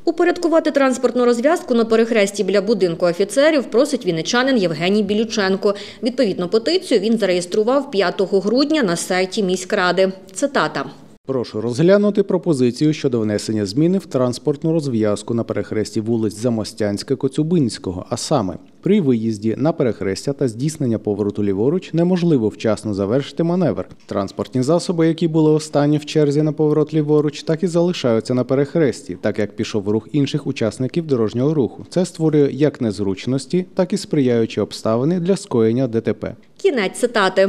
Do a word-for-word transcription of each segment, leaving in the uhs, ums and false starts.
Упорядкувати транспортну розв'язку на перехресті біля будинку офіцерів просить вінничанин Євгеній Білюченко. Відповідну петицію він зареєстрував п'ятого грудня на сайті міськради. Цитата. Прошу розглянути пропозицію щодо внесення зміни в транспортну розв'язку на перехресті вулиць Замостянська-Коцюбинського, а саме при виїзді на перехрестя та здійснення повороту ліворуч неможливо вчасно завершити маневр. Транспортні засоби, які були останні в черзі на поворот ліворуч, так і залишаються на перехресті, так як пішов рух інших учасників дорожнього руху. Це створює як незручності, так і сприяючі обставини для скоєння ДТП. Кінець цитати.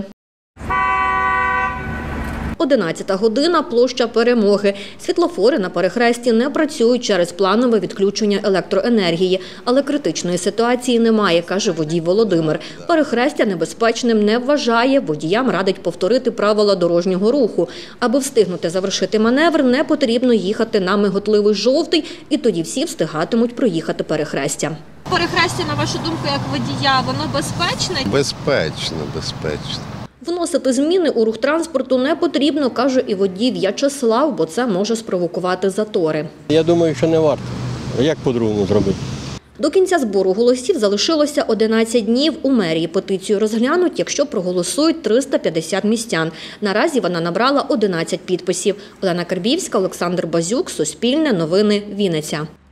одинадцята година, площа Перемоги. Світлофори на перехресті не працюють через планове відключення електроенергії. Але критичної ситуації немає, каже водій Володимир. Перехрестя небезпечним не вважає, водіям радить повторити правила дорожнього руху. Аби встигнути завершити маневр, не потрібно їхати на миготливий жовтий, і тоді всі встигатимуть проїхати перехрестя. Перехрестя, на вашу думку, як водія, воно безпечне? Безпечно, безпечно. Вносити зміни у рух транспорту не потрібно, каже і водій В'ячеслав, бо це може спровокувати затори. Я думаю, що не варто. Як по-другому зробити? До кінця збору голосів залишилося одинадцять днів. У мерії петицію розглянуть, якщо проголосують триста п'ятдесят містян. Наразі вона набрала одинадцять підписів. Олена Карбівська, Олександр Базюк, Суспільне, Новини, Вінниця.